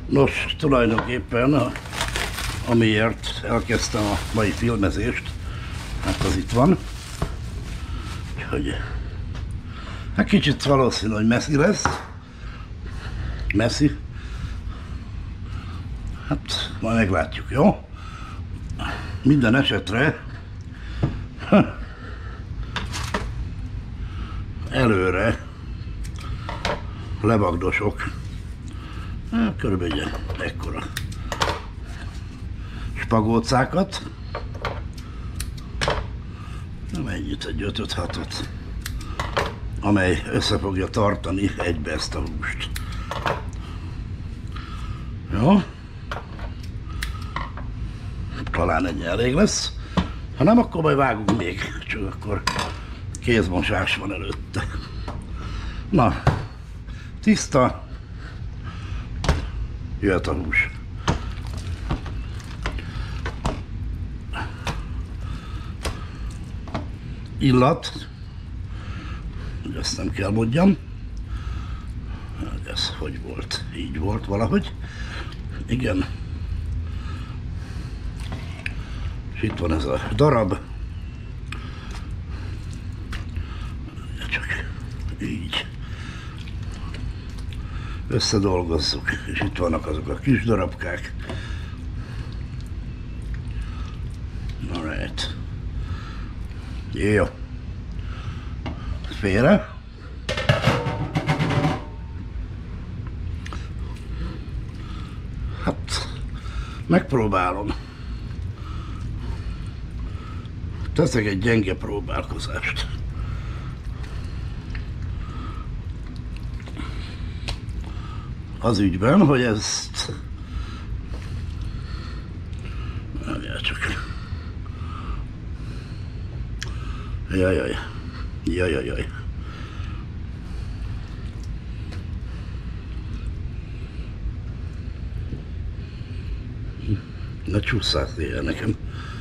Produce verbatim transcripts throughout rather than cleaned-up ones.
Nos, tulajdonképpen a, amiért elkezdtem a mai filmezést, hát az itt van. Úgyhogy hát kicsit valószínű, hogy messzi lesz. Messzi. Hát majd meglátjuk, jó? Minden esetre előre levagdosok, hát, körülbelül ekkora spagócákat, nem ennyit, egy ötöt hatot, amely össze fogja tartani egybe ezt a húst. Jó? Talán ennyi elég lesz. Ha nem, akkor majd vágunk még, csak akkor kézmosás van előtte. Na, tiszta, jöhet a hús. Illat, hogy ezt nem kell mondjam. Ez hogy volt? Így volt valahogy. Igen. És itt van ez a darab. Csak így. Összedolgozzuk. És itt vannak azok a kis darabkák. Alright. Jó. Félre. Hát, megpróbálom. Teszek egy gyenge próbálkozást. Az ügyben, hogy ezt... Várjál csak. Jajjaj. Jajjajjaj. Ne csúszás éjjel nekem.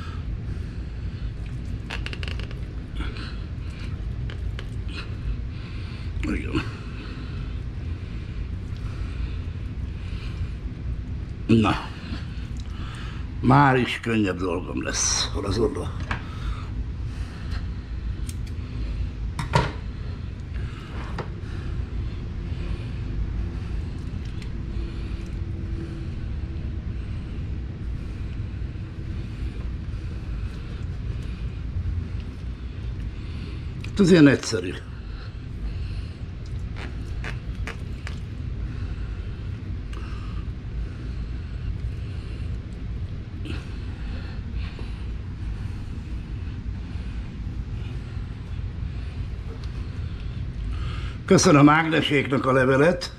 Igen. Na. Már is könnyebb dolgom lesz. Hol az oldal? Ez ilyen egyszerű. Köszönöm Ágneséknak a levelet,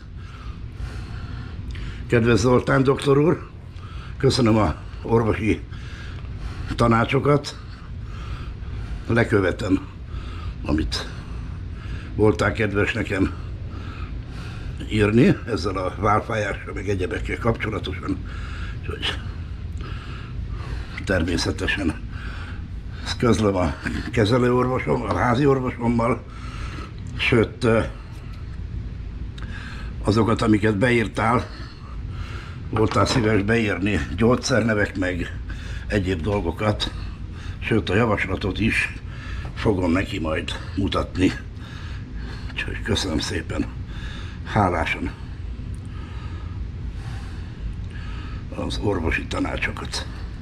kedves Zoltán doktor úr, köszönöm a orvosi tanácsokat, lekövetem, amit voltál kedves nekem írni ezzel a válfájással, meg egyebekkel kapcsolatosan, úgyhogy természetesen ezt közlöm a kezelőorvosom, a házi orvosommal, sőt, azokat, amiket beírtál, voltál szíves beírni, gyógyszernevek, meg egyéb dolgokat, sőt a javaslatot is fogom neki majd mutatni. Úgyhogy köszönöm szépen, hálásan az orvosi tanácsokat.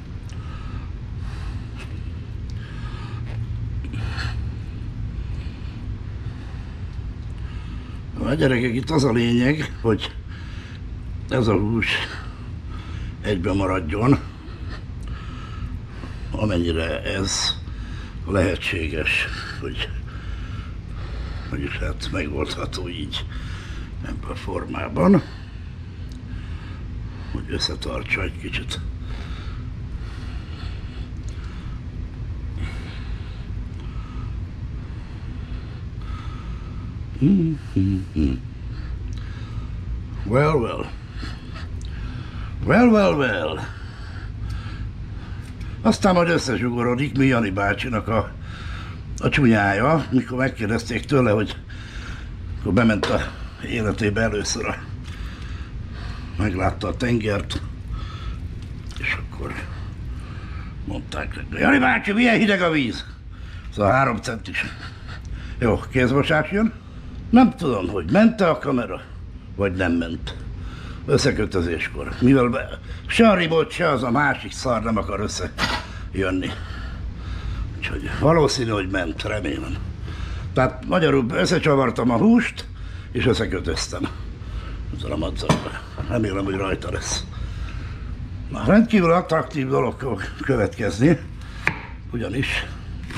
A gyerekek, itt az a lényeg, hogy ez a hús egyben maradjon, amennyire ez lehetséges, hogy, hogy hát megoldható így ebben a formában, hogy összetartsa egy kicsit. Mm-hmm. Well, well. Well, well, well. Aztán majd összezsugorodik mi Jani bácsinak a, a csúnyája, mikor megkérdezték tőle, hogy akkor bement a életébe először a meglátta a tengert, és akkor mondták, Jani bácsi, milyen hideg a víz? Szóval három centis. Jó, kézmosás jön. Nem tudom, hogy ment-e a kamera, vagy nem ment. Összekötözéskor. Mivel be, se a remote, se az a másik szar nem akar összejönni. Úgyhogy valószínű, hogy ment, remélem. Tehát magyarul összecsavartam a húst, és összekötöztem. Ezzel a madzagba. Remélem, hogy rajta lesz. Na, rendkívül attraktív dolog fog következni, ugyanis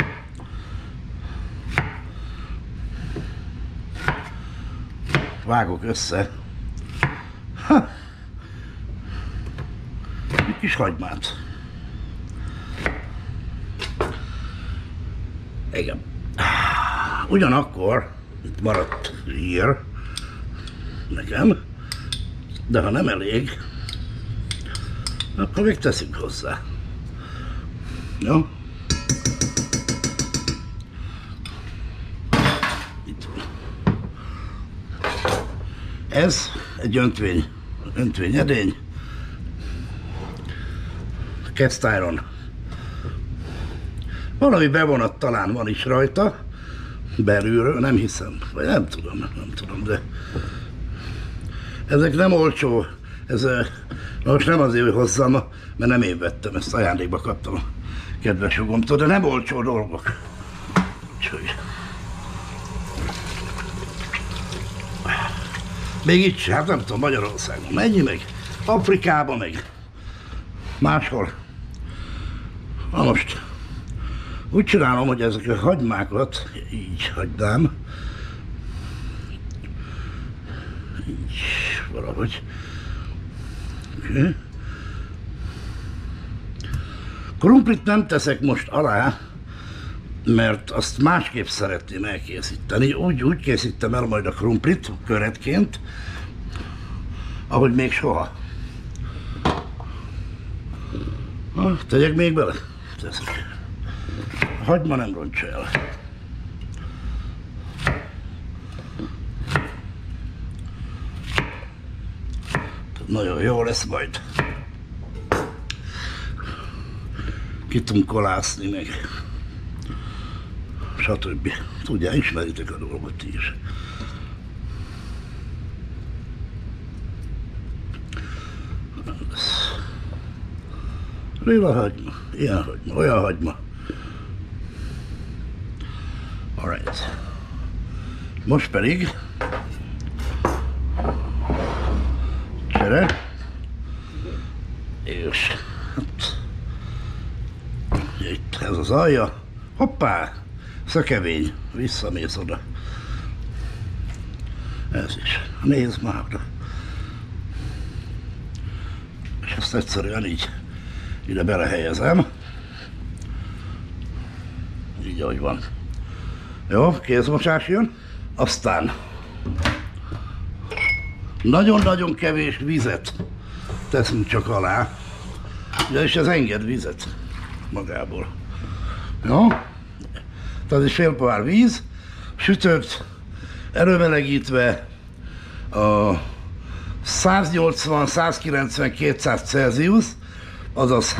vágok össze ha, egy kis hagymát. Igen. Ugyanakkor itt maradt hír nekem, de ha nem elég, akkor még teszünk hozzá. Jó? Itt van. Ez egy öntvény, öntvényedény, cast iron. Valami bevonat talán van is rajta, belülről, nem hiszem, vagy nem tudom, nem tudom, de ezek nem olcsó, ez most nem azért, hogy hozzam, mert nem én vettem, ezt ajándékba kaptam a kedves hugomtól, de nem olcsó dolgok. Úgyhogy még itt sem, hát nem tudom, Magyarországon mennyi meg, Afrikában meg, máshol. Na most úgy csinálom, hogy ezek a hagymákat így hagynám, így valahogy. Okay. Krumplit nem teszek most alá, mert azt másképp szeretném elkészíteni. Úgy, úgy készítem el majd a krumplit köretként, ahogy még soha. Ha, tegyek még bele? Teszek. A hagyma nem rontsa el. Nagyon jó lesz majd. Kitunkolászni meg. Stb. Tudják, ismeritek a dolgot ti is. Lila hagyma, ilyen hagyma, olyan hagyma. Alright. Most pedig csere, és hát itt ez az alja, hoppá, szökevény, visszamész oda. Ez is, nézd már oda. És ezt egyszerűen így ide belehelyezem. Így, ahogy van. Jó, kézmosás jön. Aztán nagyon-nagyon kevés vizet teszünk csak alá. És ez enged vizet magából. Jó? Tehát egy fél pohár víz, sütött, előmelegítve a száznyolcvan, százkilencven, kétszáz Celsius, azaz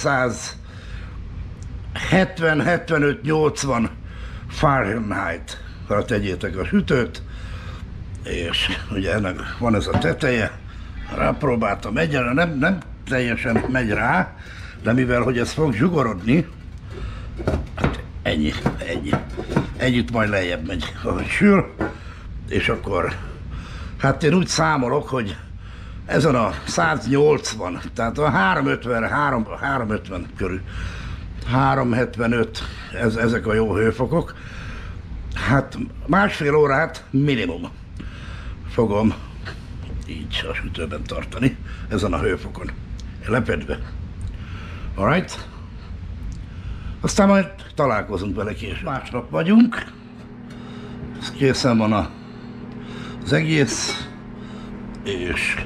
háromszázhetven, hetvenöt, nyolcvan Fahrenheit-ra tegyétek a sütőt, és ugye ennek van ez a teteje, rápróbáltam egyre, nem, nem teljesen megy rá, de mivel hogy ez fog zsugorodni, hát ennyi, ennyi. Együtt majd lejjebb megy, ahogy sül, és akkor, hát én úgy számolok, hogy ezen a száznyolcvan, tehát a háromszázötven, háromszázötven körül, háromszázhetvenöt, ez, ezek a jó hőfokok, hát másfél órát minimum fogom így a sütőben tartani, ezen a hőfokon, lepedve. Alright? Aztán majd találkozunk vele később. Másnap vagyunk, ez készen van a, az egész, és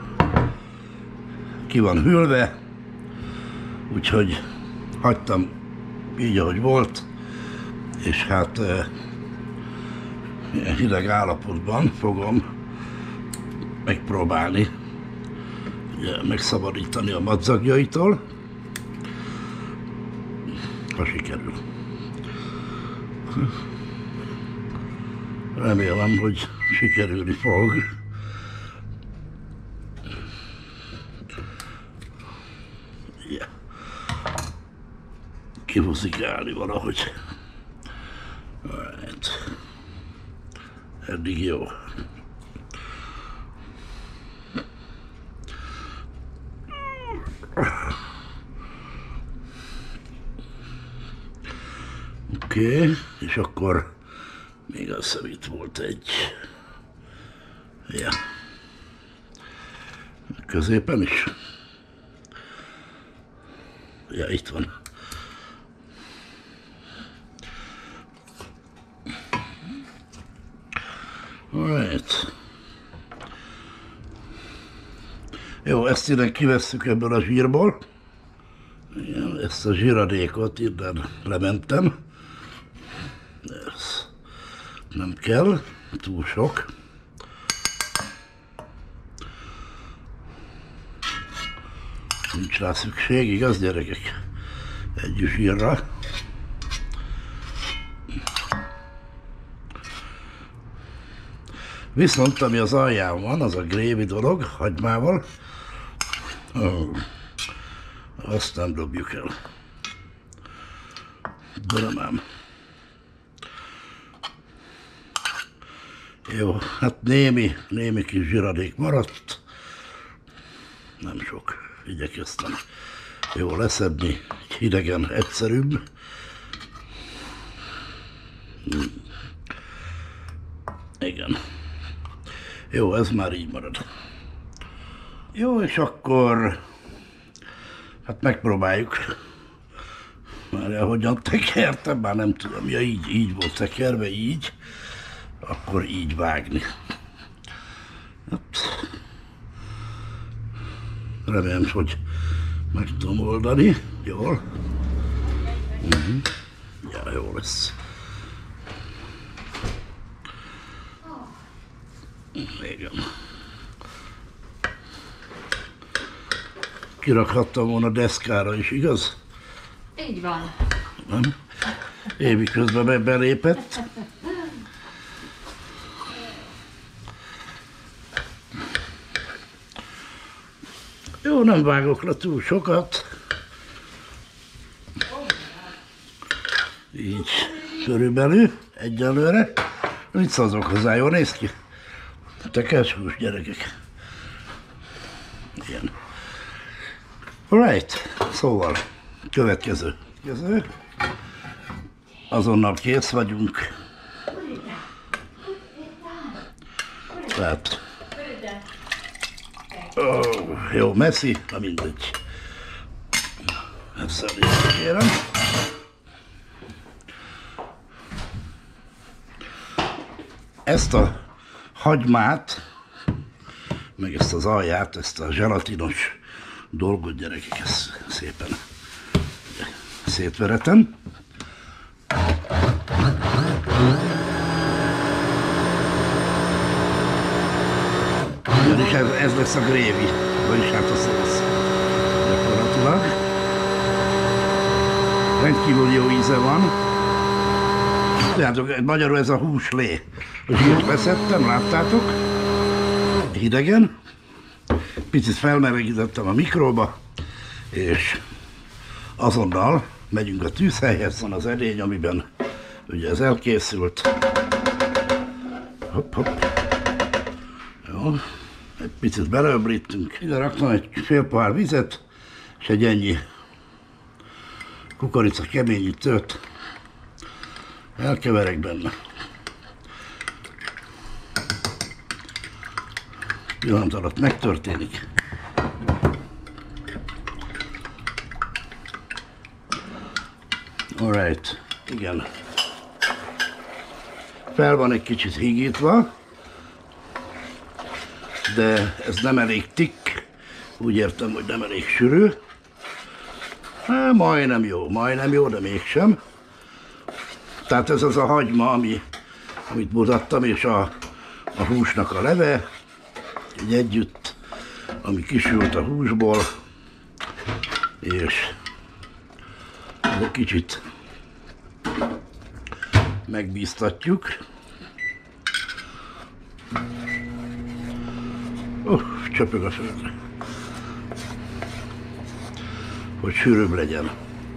ki van hűlve, úgyhogy hagytam így, ahogy volt, és hát e, hideg állapotban fogom megpróbálni ugye, megszabadítani a madzagjaitól, ha sikerül. Remélem, hogy sikerülni fog. Yeah. Kihúzikálni valahogy. Right. Eddig jó. Oké, okay. És akkor még azt hiszem itt volt egy. Ja. Középen is. Ja, itt van. Alright. Jó, ezt innen kivesszük ebből a zsírból. Igen, ezt a zsíradékot innen lementem. Ez nem kell, túl sok. Nincs rá szükség, igaz, gyerekek? Egy zsírra. Viszont ami az alján van, az a grévi dolog, hagymával, oh, azt nem dobjuk el. Dörömám. Jó, hát némi, némi kis zsiradék maradt. Nem sok, igyekeztem jó leszedni, hidegen egyszerűbb. Hmm. Igen. Jó, ez már így marad. Jó, és akkor hát megpróbáljuk. Már ahogyan tekertem, már nem tudom, ja így, így volt tekerve, így, akkor így vágni. Hát, remélem, hogy meg tudom oldani. Jól. Uh-huh. Ja, jó lesz. Igen. Kirakhattam volna deszkára is, igaz? Így van. Nem? Évi közben belépett. Jó, nem vágok le túl sokat. Így körülbelül, egyelőre. Mit szazok hozzá, jól néz ki? Tekercsús gyerekek. Ilyen. Alright, szóval, következő. következő. Azonnal kész vagyunk. Tehát, oh, jó, messzi, na mindegy. Ezt elég kérem. Ezt a hagymát, meg ezt az alját, ezt a zselatinos dolgot, gyerekek, ezt szépen szétveretem. És ez, ez lesz a grévi, vagyis hát a szósz gyakorlatilag. Rendkívül jó íze van. Látjátok, magyarul ez a húslé. A zsírt beszettem, láttátok? Hidegen. Picit felmelegítettem a mikróba, és azonnal megyünk a tűzhelyhez, van az edény, amiben ugye ez elkészült. Hopp, hopp. Jó. Egy picit beleöblítünk. Ide raktam egy fél pohár vizet, és egy ennyi kukorica keményítőt. Elkeverek benne. Pillanat alatt megtörténik. Alright, igen. Fel van egy kicsit hígítva, de ez nem elég tikk. Úgy értem, hogy nem elég sűrű. Hát, majdnem jó, majdnem jó, de mégsem. Tehát ez az a hagyma, ami, amit mutattam, és a, a húsnak a leve, így együtt ami kisült a húsból, és ez egy kicsit megbíztatjuk. Uh, csöpög a földre, hogy sűrűbb legyen.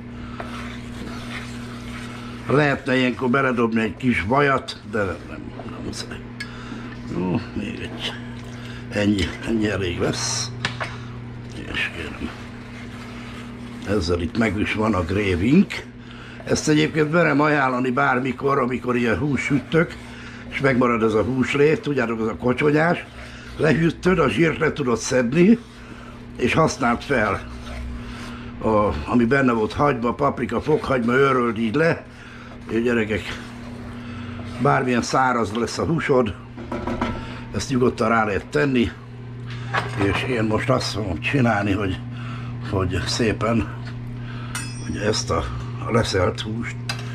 Lehetne ilyenkor beledobni egy kis vajat, de nem, nem, nem muszáj. Jó, még egy. Ennyi, ennyi elég lesz. És kérem. Ezzel itt meg is van a grévink. Ezt egyébként merem ajánlani bármikor, amikor ilyen hússüttök, és megmarad ez a húslét, tudjátok, ez a kocsonyás. Lehűtöd, a zsírt le tudod szedni, és használd fel. A, ami benne volt hagyma, paprika, fokhagyma, őröld így le. És gyerekek, bármilyen száraz lesz a húsod, ezt nyugodtan rá lehet tenni, és én most azt fogom csinálni, hogy, hogy szépen hogy ezt a, a leszelt húst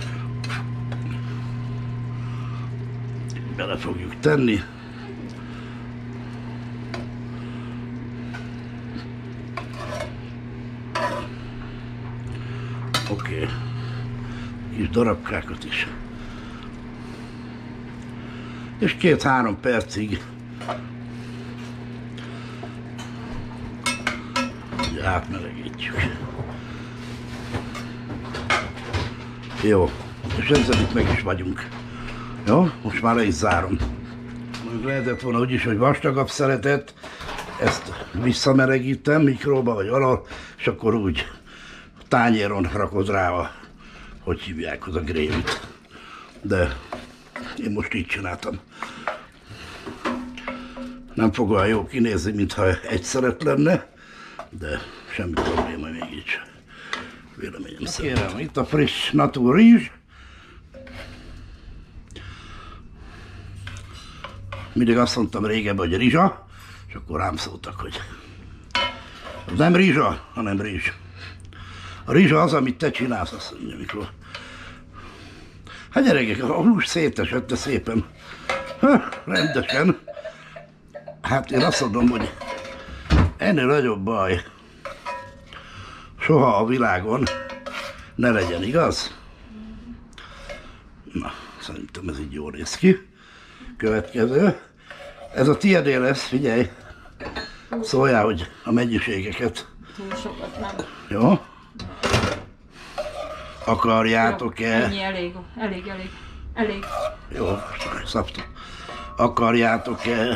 bele fogjuk tenni. Oké, okay. Kis darabkákat is. És két-három percig átmelegítjük. Jó, és ezzel itt meg is vagyunk. Jó, most már le is zárom. Lehetett volna úgyis, hogy vastagabb szeretett, ezt visszamelegítem mikróba vagy alal, és akkor úgy tányéron rakod rá a, hogy hívják, az a grévit. De én most így csináltam. Nem fog olyan jó kinézni, mintha egy szeret lenne, de semmi probléma még így. Véleményem szerint. Kérem, itt a friss natur rizs. Mindig azt mondtam régebben, hogy rizsa, és akkor rám szóltak, hogy az nem rizsa, hanem rizs. A rizsa az, amit te csinálsz, azt mondja, mikor. Hát gyerekek, a hús szétesett, de szépen, ha, rendesen. Hát én azt mondom, hogy ennél nagyobb baj soha a világon ne legyen, igaz? Na, szerintem ez így jól néz ki. Következő. Ez a tiédé lesz, figyelj. Szóljál, hogy a mennyiségeket. Túl sokat nem. Jó? Akarjátok-e? Ennyi elég, elég, elég, elég. Jó, szabtam. Akarjátok-e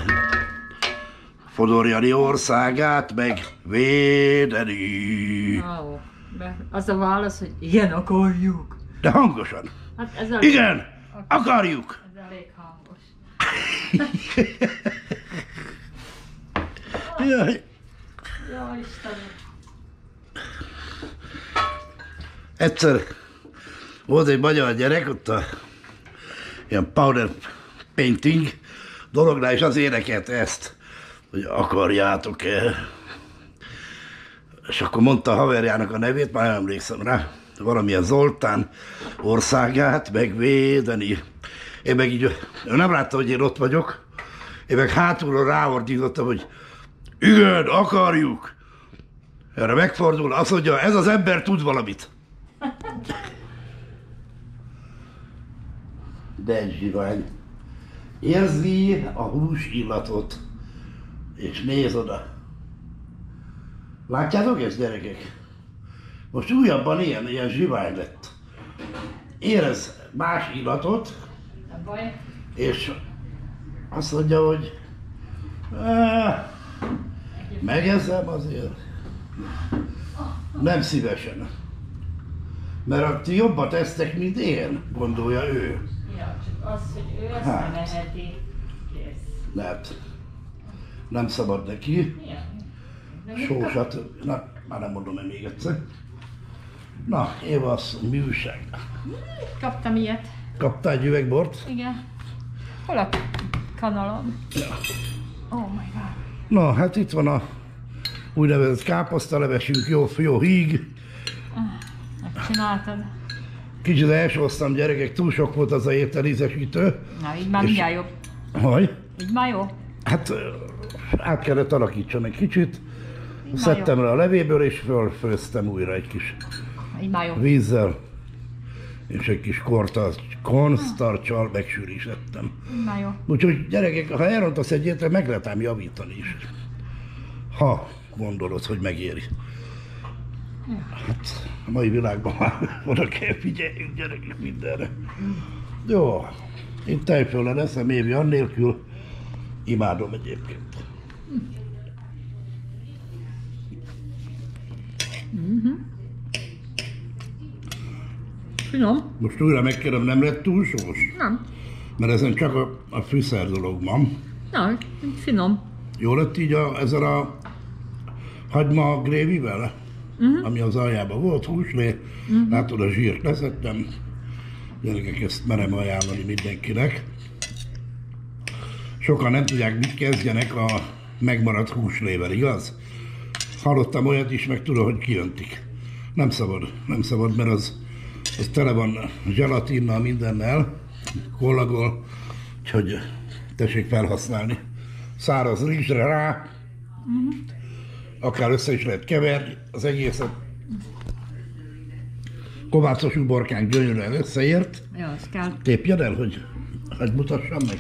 Fodor országát megvédeni? Ó, az a válasz, hogy igen, akarjuk. De hangosan. Hát ez elég, igen, akarjuk. Ez elég hangos. Jaj. Jó, Istenem. Egyszer volt egy magyar gyerek, ott a ilyen powder painting dolognál, és az énekelt ezt, hogy akarjátok-e. És akkor mondta a haverjának a nevét, már nem emlékszem rá, valamilyen Zoltán országát megvédeni. Én meg így, ő nem látta, hogy én ott vagyok, én meg hátulról ráordítottam, hogy igen, akarjuk. Erre megfordul, azt mondja, ez az ember tud valamit. De egy zsivány. Érzi a hús illatot, és néz oda. Látjátok ezt, gyerekek? Most újabban ilyen, ilyen zsivány lett. Érez más illatot, és azt mondja, hogy megeszem azért. Nem szívesen. Mert jobbat esztek, mint én, gondolja ő. Ja, csak az, hogy ő ezt hát. Nem eheti, kész. Lehet. Nem szabad neki. Ja. Sósat. Na, már nem mondom el még egyszer. Na, Éva asszony, mi újság? Kaptam ilyet. Kaptál egy üvegbort? Igen. Hol a kanalom? Ja. Oh my god. Na, hát itt van a úgynevezett káposztalevesünk, jó, jó híg. Megcsináltad. Kicsit elsóztam, gyerekek, túl sok volt az a ételízesítő. Na, így már mindjárt jobb. Haj? Így már jó? Hát át kellett alakítsam egy kicsit. Szedtem le a levéből, és fölfőztem újra egy kis Így már jó. vízzel, és egy kis cornstarccsal megsűrítettem. Így már jó. Úgyhogy gyerekek, ha elrontasz egy ilyet, meg lehet ám javítani is. Ha gondolod, hogy megéri. Hát, a mai világban már oda kell figyeljünk, gyerekek, mindenre. Jó, én tejfölle leszem, Évi annélkül. Imádom egyébként. Finom? Most újra megkérem, nem lett túl sós? Nem. Mert ezen csak a, a fűszer dolog van. Na, finom. Jó lett így a, ezzel a hagyma grévivel? Uh-huh. Ami az aljában volt, húslé. Uh-huh. Látod, a zsírt leszettem. Gyerekek, ezt merem ajánlani mindenkinek. Sokan nem tudják, mit kezdjenek a megmaradt húslével, igaz? Hallottam olyat is, meg tudom, hogy kijöntik. Nem szabad, nem szabad, mert az, az tele van zselatinnal, mindennel, kollagol, úgyhogy tessék felhasználni. Száraz rizsre rá, uh-huh. akár össze is lehet keverni az egészet. Kovácos uborkánk gyönyörűen összeért. Ja, az kell. Tépjed el, hogy, hogy mutassam meg.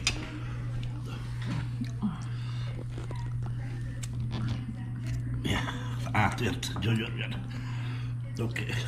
Átért gyönyörűen. Oké. Okay.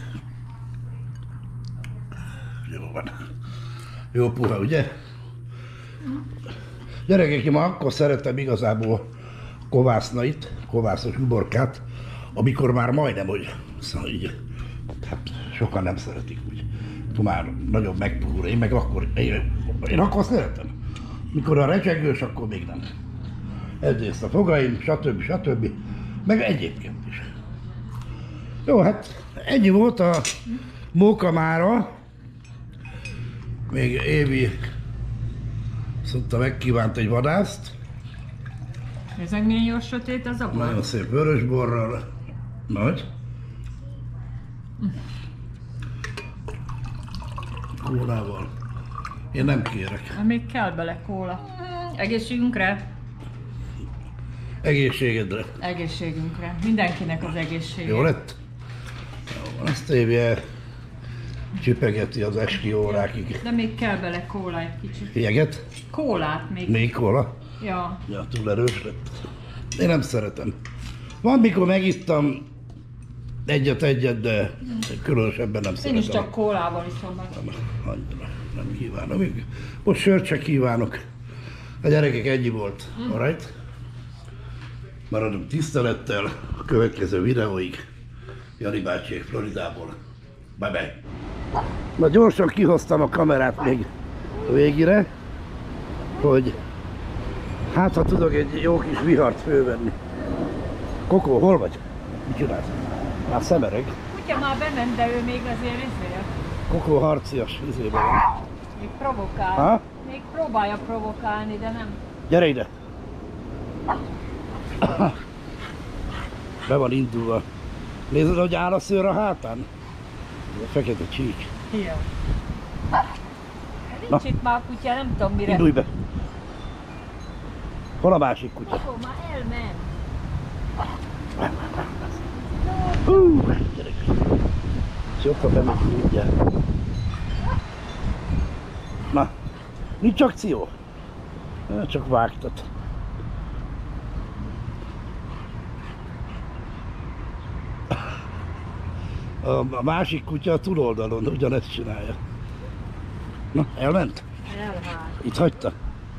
Jó van. Jó puha, ugye? Gyerekek, én ma akkor szeretem igazából kovásznait, kovászos uborkát, amikor már majdnem, hogy szóval így, hát sokan nem szeretik úgy. Már nagyobb megpuhul, én meg akkor, én, én akkor szeretem. Mikor a recsegős, akkor még nem. Egyrészt a fogaim, stb. stb. Meg egyébként is. Jó, hát ennyi volt a móka mára. Még Évi szokta megkívánt egy vadászt. Ezek milyen jó sötét az abban? Nagyon szép vörösborral. Nagy. Kólával. Én nem kérek. Még kell bele kóla. Egészségünkre? Egészségedre. Egészségünkre. Mindenkinek az egészsége. Jó lett? Jó, azt Évi csipegeti az esti órákig. De még kell bele kóla egy kicsit. Jeget? Kólát még. Még kóla? Ja. Ja, túl erős lett. Én nem szeretem. Van, mikor megittam egyet-egyet, de különösebben nem Én szeretem. is csak kólával iszom meg. Nem, annyira nem kívánom. Most sört se kívánok. A gyerekek ennyi volt. Mm. Alright? Maradunk tisztelettel a következő videóig. Jani bácsi Floridából. Bye bye. Na gyorsan kihoztam a kamerát még a végére, hogy hát ha tudok egy jó kis vihart fölvenni. Kokó, hol vagy? Mit csinálsz? Már szemereg. Kutya már bement, de ő még azért izél. Kokó harcias izében van. Még provokál. Ha? Még próbálja provokálni, de nem. Gyere ide! Be van indulva. Nézed, hogy áll a szőr a hátán? Ez a fekete csík. Ja. Nincs itt már kutya, nem tudom mire. Indulj be! Hol a másik kutya? Akkor már elment. Hú, gyerek! Sokkal bemegy mindjárt. Na, nincs akció? Csak vágtat. A másik kutya a túloldalon ugyanezt csinálja. Na, elment? Elvált. Itt hagyta?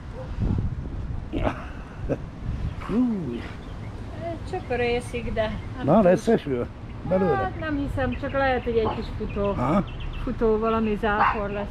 Új. Csöpörészik, de... Hát Na, lesz eső? Belőle? Hát nem hiszem, csak lehet, hogy egy kis futó. Ha? Futó valami zápor lesz.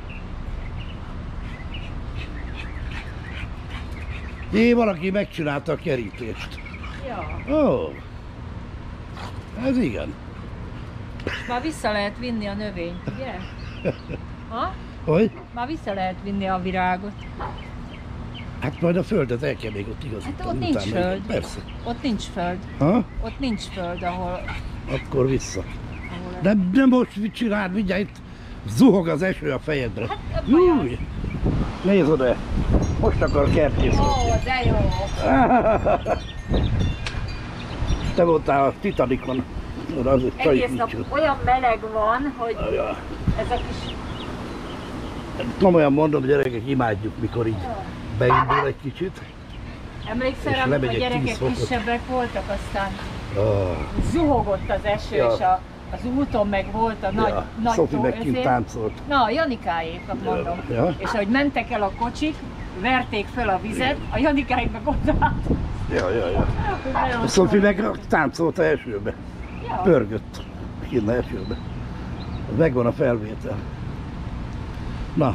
Jé, valaki megcsinálta a kerítést. Ja. Ó, ez igen. Már vissza lehet vinni a növényt, ugye? Ha? Hogy? Már vissza lehet vinni a virágot. Hát majd a földet el kell még ott igazítani. Hát ott nincs utána. föld. Persze. Ott nincs föld. Ha? Ott nincs föld, ahol... Akkor vissza. ahol De nem most mit csináld, mindjárt itt zuhog az eső a fejedre. Hát, baj. Új! Nézd oda! Most akar kertészkedni. Ó, de jó! Te voltál a Titanicon, oda az egy csaj Egész nap nincs. olyan meleg van, hogy Ja. ezek is... Komolyan mondom, gyerekek, imádjuk, mikor így beindul egy kicsit. Emlékszel, És amikor a lemegy egy gyerekek tíz fokot. kisebbek voltak, aztán Oh, zuhogott az eső, Ja. és a, az úton meg volt a nagy, ja. nagy Szofi tó, meg kint ezért- táncolt. Na, a Janikáékat mondom. Ja. És ahogy mentek el a kocsik, verték fel a vizet, a Janikáék meg ott állt. Ja, ja, ja. Nagyon A Szofi szar. meg táncolt esőbe. Ja. Pörgött. Kint esőbe. Megvan a felvétel. Na.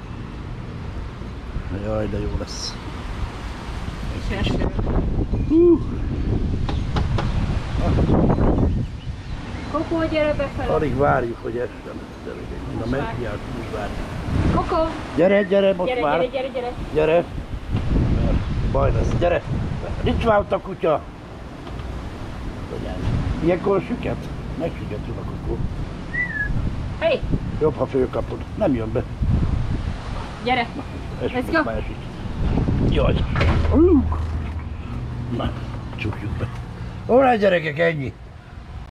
Jaj, de jó lesz. És eső. Hú. Kokó, gyere befele. Alig várjuk, hogy essen. Gyerekek, mind a meghiált, úgy várjuk. Kokó, Gyere, gyere, most gyere, már. gyere, gyere, gyere. Gyere. Mert baj lesz. Gyere. Nincs már ott a kutya. Ilyenkor süket? Megsüketül a kukó. Hey, Jobb, ha fölkapod. Nem jön be. gyere. Esik, Let's most go. már esik. Jaj. Ú. Na, csukjuk be. Órá, gyerekek, ennyi.